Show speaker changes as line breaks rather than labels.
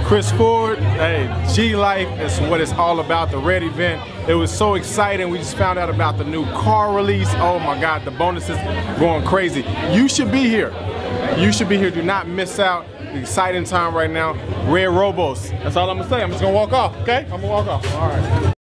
Chris Ford, hey, GanoLife is what it's all about, the red event. It was so exciting. We just found out about the new car release. Oh my God, the bonuses going crazy. You should be here. You should be here. Do not miss out. The exciting time right now. Red Roobios. That's all I'm gonna say. I'm just gonna walk off, okay? I'm gonna walk off. All right.